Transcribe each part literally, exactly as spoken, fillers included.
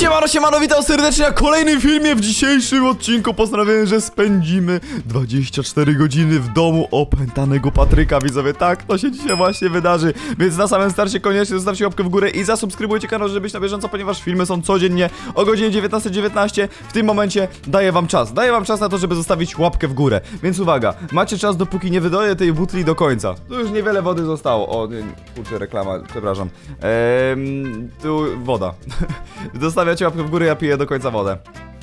Siemano, siemano, witam serdecznie na kolejnym filmie. W dzisiejszym odcinku postanowiłem, że spędzimy dwadzieścia cztery godziny w domu opętanego Patryka, widzowie. Tak, to się dzisiaj właśnie wydarzy. Więc na samym starcie koniecznie zostawcie łapkę w górę i zasubskrybujcie kanał, żeby być na bieżąco, ponieważ filmy są codziennie o godzinie dziewiętnasta dziewiętnaście. W tym momencie daję wam czas. Daję wam czas na to, żeby zostawić łapkę w górę. Więc uwaga, macie czas, dopóki nie wydoję tej butli do końca. Tu już niewiele wody zostało. O, nie, kurczę, reklama, przepraszam. Eee, tu woda. Zostawiacie łapkę w górę, ja piję do końca wodę.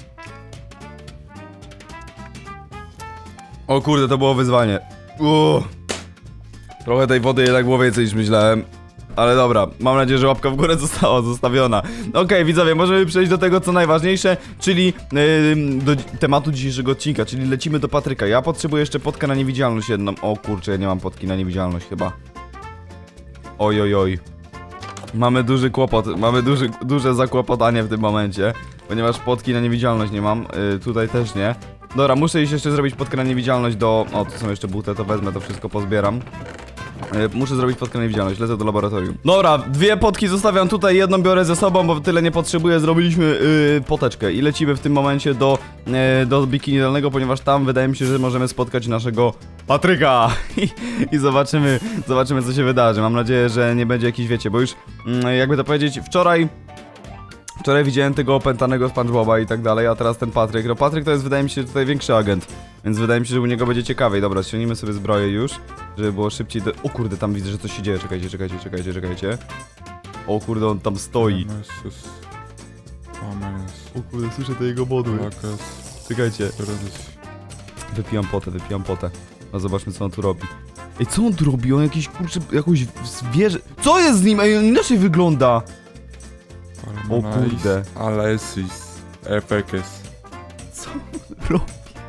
O kurde, to było wyzwanie. Uuu. Trochę tej wody jednak było więcej niż myślałem. Ale dobra, mam nadzieję, że łapka w górę została zostawiona. Okej, okay, widzowie, możemy przejść do tego, co najważniejsze, czyli yy, do tematu dzisiejszego odcinka, czyli lecimy do Patryka. Ja potrzebuję jeszcze potkę na niewidzialność jedną. O kurczę, ja nie mam potki na niewidzialność chyba. Oj, oj, oj. Mamy duży kłopot, mamy duży, duże zakłopotanie w tym momencie, ponieważ potki na niewidzialność nie mam, yy, tutaj też nie. Dobra, muszę iść jeszcze zrobić potkę na niewidzialność do... O, tu są jeszcze buty, to wezmę, to wszystko pozbieram. Yy, muszę zrobić potkę na niewidzialność, lecę do laboratorium. Dobra, dwie potki zostawiam tutaj, jedną biorę ze sobą, bo tyle nie potrzebuję. Zrobiliśmy yy, poteczkę i lecimy w tym momencie do, yy, do bikini dolnego, ponieważ tam wydaje mi się, że możemy spotkać naszego Patryka. I, i zobaczymy, zobaczymy co się wydarzy. Mam nadzieję, że nie będzie jakiś, wiecie, bo już yy, jakby to powiedzieć, wczoraj... Wczoraj widziałem tego opętanego SpongeBoba i tak dalej, a teraz ten Patryk. No Patryk to jest, wydaje mi się, tutaj większy agent. Więc wydaje mi się, że u niego będzie ciekawiej. Dobra, ściągnijmy sobie zbroję już, żeby było szybciej do... O kurde, tam widzę, że coś się dzieje. Czekajcie, czekajcie, czekajcie, czekajcie. O kurde, on tam stoi. O kurde, słyszę te jego modły. Czekajcie. Wypijam potę, wypijam potę. No zobaczmy, co on tu robi. Ej, co on tu robi? On jakiś, kurczę, jakąś zwierzę... Co jest z nim? Ej, on inaczej wygląda. O kurde. Alesis. Efekes. Co on robi?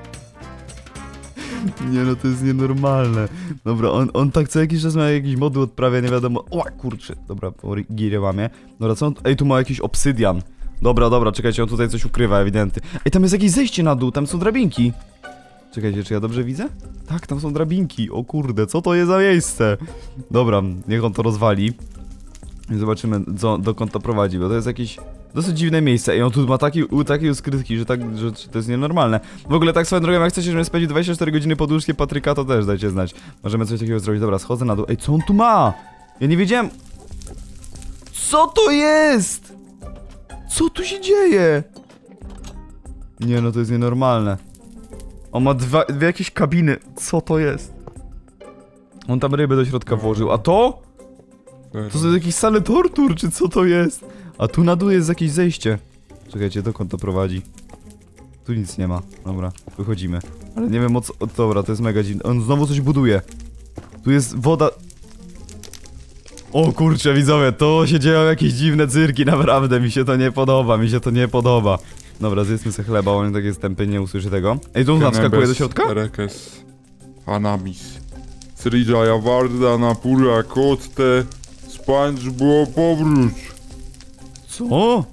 Nie no, to jest nienormalne. Dobra, on, on tak co jakiś czas ma jakiś moduł odprawia, nie wiadomo. O kurczę. Dobra, girę mamie. Dobra, co on... Ej, tu ma jakiś obsydian. Dobra, dobra, czekajcie, on tutaj coś ukrywa ewidentnie. Ej, tam jest jakieś zejście na dół, tam są drabinki. Czekajcie, czy ja dobrze widzę? Tak, tam są drabinki. O kurde, co to jest za miejsce? Dobra, niech on to rozwali. I zobaczymy, co, dokąd to prowadzi, bo to jest jakieś dosyć dziwne miejsce. I on tu ma taki, takie skrytki, że tak, że to jest nienormalne. W ogóle tak swoją drogą, jak chcecie, żebym spędził dwadzieścia cztery godziny pod łóżkiem Patryka, to też dajcie znać. Możemy coś takiego zrobić. Dobra, schodzę na dół. Ej, co on tu ma? Ja nie wiedziałem. Co to jest? Co tu się dzieje? Nie no, to jest nienormalne. On ma dwa, dwie jakieś kabiny. Co to jest? On tam ryby do środka włożył. A to? To są jakieś sale tortur, czy co to jest? A tu na dół jest jakieś zejście. Czekajcie, dokąd to prowadzi? Tu nic nie ma. Dobra, wychodzimy. Ale nie wiem o co... O, dobra, to jest mega dziwne. On znowu coś buduje. Tu jest woda... O kurczę, widzowie, to się dzieją jakieś dziwne cyrki, naprawdę. Mi się to nie podoba, mi się to nie podoba. Dobra, zjedzmy sobie chleba, on tak jest tępy, nie usłyszy tego. Ej, tu on wskakuje do środka? Rekes. Hanamis. Sridżaja Warda na pura kotę. SpongeBob powróć. Co?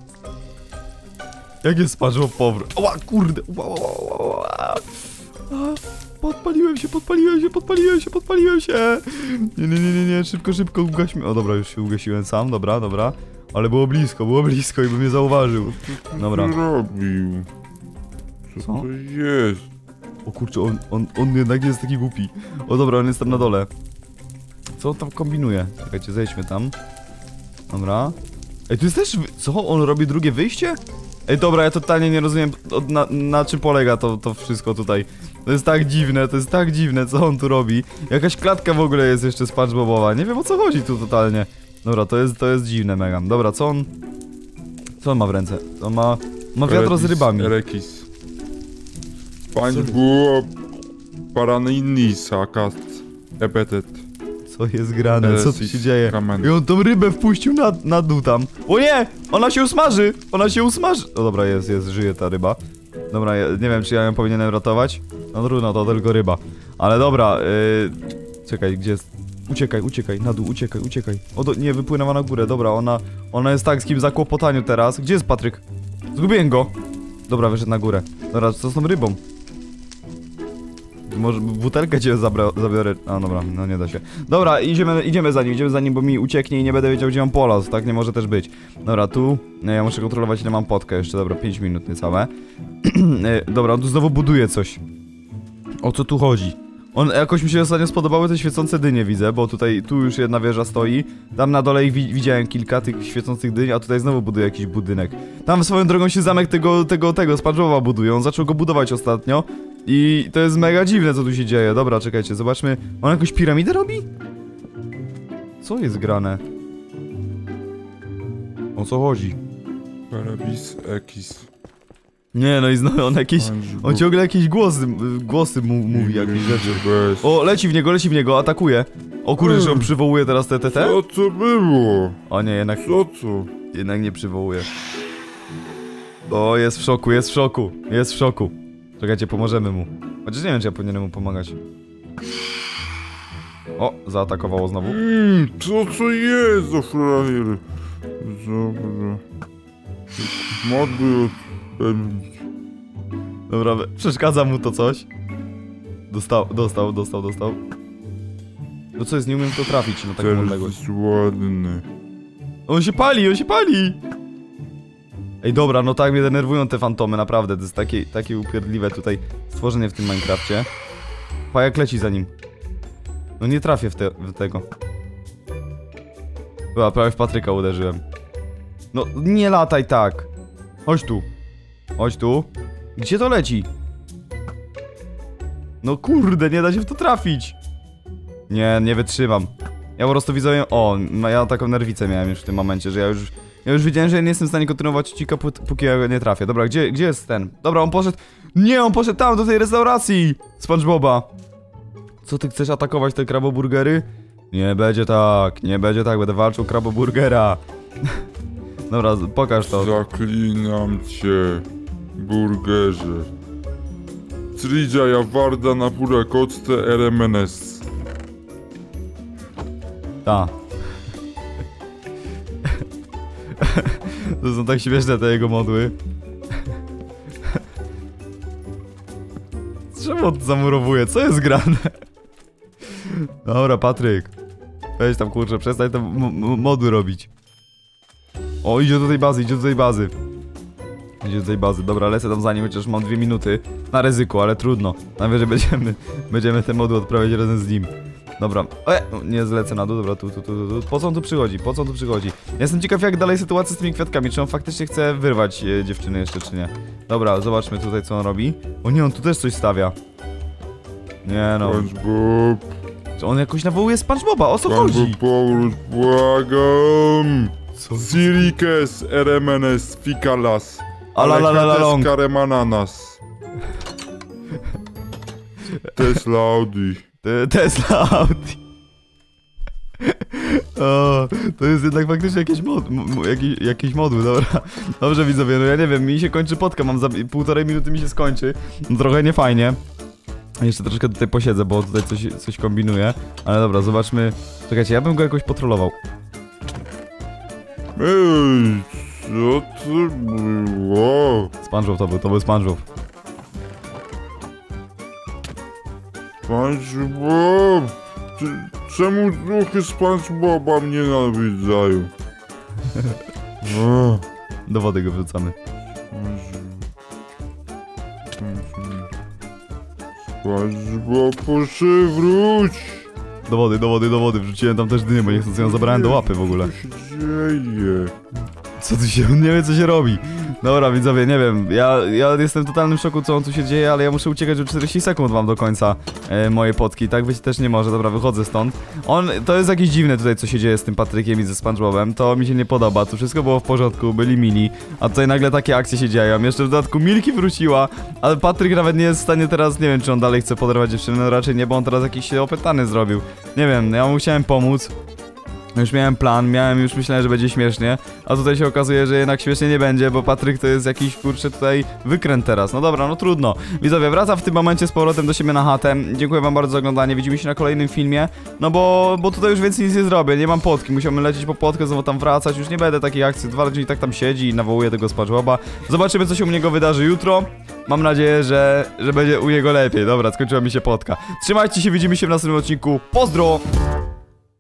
Jak jest SpongeBob powrót? Oła, kurde. Ła, ła, ła, ła. Podpaliłem się, podpaliłem się, podpaliłem się, podpaliłem się. Nie, nie, nie, nie, nie, szybko, szybko ugaśmy. O dobra, już się ugasiłem sam, dobra, dobra. Ale było blisko, było blisko i bym mnie zauważył. Dobra. Co robił? Co, Co? to jest? O kurczę, on, on, on jednak nie jest taki głupi. O dobra, on jest tam na dole. Co on tam kombinuje? Czekajcie, zejdźmy tam. Dobra. Ej, tu jest też... Co? On robi drugie wyjście? Ej, dobra, ja totalnie nie rozumiem, na, na czym polega to, to wszystko tutaj. To jest tak dziwne, to jest tak dziwne, co on tu robi. Jakaś klatka w ogóle jest jeszcze SpongeBobowa. Nie wiem, o co chodzi tu totalnie. Dobra, to jest, to jest dziwne mega. Dobra, co on... Co on ma w ręce? On ma... Ma wiadro z rybami. Rekis. SpongeBob Paraninnis akast. Epetet. Co jest grane? Co tu się dzieje? I on tą rybę wpuścił na, na dół tam. O nie! Ona się usmaży! Ona się usmaży! O dobra, jest, jest, żyje ta ryba. Dobra, ja nie wiem, czy ja ją powinienem ratować. No trudno, to tylko ryba. Ale dobra, yy... czekaj, gdzie jest... Uciekaj, uciekaj, na dół, uciekaj, uciekaj. O, do... nie, wypłynęła na górę, dobra, ona... Ona jest tak z kim zakłopotaniu teraz. Gdzie jest Patryk? Zgubiłem go! Dobra, wyszedł na górę. Dobra, co z tą rybą? może butelkę cię zabra zabiorę. A dobra, no nie da się. Dobra, idziemy, idziemy za nim, idziemy za nim, bo mi ucieknie i nie będę wiedział, gdzie mam polas. Tak nie może też być. Dobra, tu. No, ja muszę kontrolować, ile mam potkę jeszcze. Dobra, pięć minut niecałe. Dobra, on tu znowu buduje coś. O co tu chodzi? On, jakoś mi się ostatnio spodobały te świecące dynie, widzę, bo tutaj, tu już jedna wieża stoi. Tam na dole ich wi widziałem kilka tych świecących dyń, a tutaj znowu buduje jakiś budynek. Tam swoją drogą się zamek tego, tego, tego, SpongeBoba buduje. On zaczął go budować ostatnio. I to jest mega dziwne, co tu się dzieje. Dobra, czekajcie, zobaczmy. On jakąś piramidę robi? Co jest grane? O co chodzi? Parabis X. Nie, no i znowu on jakieś... On ciągle jakieś głosy, głosy mu, mówi, jakieś rzeczy. Bez. O, leci w niego, leci w niego, atakuje. O kurde, że on przywołuje teraz te, te, te? Co to było? O nie, jednak, Co to? jednak nie przywołuje. O, jest w szoku, jest w szoku, jest w szoku. Czekajcie, pomożemy mu. Chociaż nie wiem, czy ja powinienem mu pomagać. O, zaatakowało znowu. Mmm, co to jest za frajer? Dobra. Mogę odpędzić. Dobra, przeszkadza mu to coś. Dostał, dostał, dostał, dostał. No co jest, nie umiem to trafić na taką Teraz odległość. jest ładny. On się pali, on się pali! Ej, dobra, no tak mnie denerwują te fantomy, naprawdę. To jest takie, takie upierdliwe tutaj stworzenie w tym Minecrafcie. Pajak leci za nim. No nie trafię w, te, w tego. Chyba prawie w Patryka uderzyłem. No, nie lataj tak. Chodź tu. Chodź tu. Gdzie to leci? No kurde, nie da się w to trafić. Nie, nie wytrzymam. Ja po prostu widzę... O, ja taką nerwicę miałem już w tym momencie, że ja już... Ja już wiedziałem, że nie jestem w stanie kontynuować odcinka, póki ja go nie trafię. Dobra, gdzie, gdzie jest ten? Dobra, on poszedł... Nie, on poszedł tam, do tej restauracji! SpongeBoba. Co, ty chcesz atakować te kraboburgery? Nie będzie tak, nie będzie tak, będę walczył kraboburgera. Dobra, pokaż to. Zaklinam cię, burgerze. Tridja jawarda na pura kocte eremenes. Ta. To są tak śmieszne te jego modły. Czemu on zamurowuje? Co jest grane? Dobra, Patryk. Weź tam, kurczę, przestań te mody robić. O, idzie do tej bazy, idzie do tej bazy. Idzie do tej bazy. Dobra, lecę tam za nim, chociaż mam dwie minuty. Na ryzyko, ale trudno. Najwyżej będziemy, będziemy te mody odprawiać razem z nim. Dobra, e, nie zlecę na dół, dobra, tu, tu, tu, tu, po co on tu przychodzi, po co on tu przychodzi? Jestem ciekaw, jak dalej sytuacja z tymi kwiatkami, czy on faktycznie chce wyrwać e, dziewczyny jeszcze, czy nie. Dobra, zobaczmy tutaj, co on robi. O nie, on tu też coś stawia. Nie no. SpongeBob. Czy on jakoś nawołuje SpongeBoba, o co chodzi? SpongeBob, powrót, błagam. Co? Sirikes eremenes fikalas. Alalalalong. Karemananas. Tesla Audi. Tesla Audi. O, to jest jednak faktycznie jakieś mod, jakieś, jakieś modły, dobra. Dobrze, widzowie, no ja nie wiem, mi się kończy podka, mam za półtorej minuty mi się skończy. No, trochę niefajnie. Jeszcze troszkę tutaj posiedzę, bo tutaj coś, coś kombinuję. Ale dobra, zobaczmy. Czekajcie, ja bym go jakoś patrolował. Ej, co to było? SpongeBob to był, to był SpongeBob. SpongeBob! Czemu duchy SpongeBoba mnie nawidzają? O, Do wody go wrzucamy. SpongeBob, przywróć! Do wody, do wody, do wody. Wrzuciłem tam też dynię, bo nie chcąc ją zabrałem do łapy w ogóle. Co się dzieje? Co tu się... nie wie, co się robi. Dobra, widzowie, nie wiem, ja, ja jestem w totalnym szoku, co on tu się dzieje, ale ja muszę uciekać, że czterdzieści sekund mam do końca e, moje potki, tak być też nie może, dobra, wychodzę stąd. On, to jest jakieś dziwne tutaj, co się dzieje z tym Patrykiem i ze SpongeBobem, to mi się nie podoba, tu wszystko było w porządku, byli mili, a tutaj nagle takie akcje się dzieją, jeszcze w dodatku Milki wróciła, ale Patryk nawet nie jest w stanie teraz, nie wiem, czy on dalej chce poderwać dziewczynę, no raczej nie, bo on teraz jakiś się opętany zrobił. Nie wiem, ja mu chciałem pomóc. Już miałem plan, miałem już myślałem, że będzie śmiesznie, a tutaj się okazuje, że jednak śmiesznie nie będzie, bo Patryk to jest jakiś, kurczę, tutaj wykręt teraz. No dobra, no trudno. Widzowie, wracam w tym momencie z powrotem do siebie na chatę. Dziękuję wam bardzo za oglądanie, widzimy się na kolejnym filmie. No bo, bo tutaj już więcej nic nie zrobię, nie mam potki, musiałbym lecieć po potkę, znowu tam wracać, już nie będę takiej akcji, dwa razy i tak tam siedzi i nawołuje tego SpongeBoba. Zobaczymy, co się u niego wydarzy jutro. Mam nadzieję, że, że będzie u niego lepiej. Dobra, skończyła mi się potka. Trzymajcie się, widzimy się w następnym odcinku. Pozdro!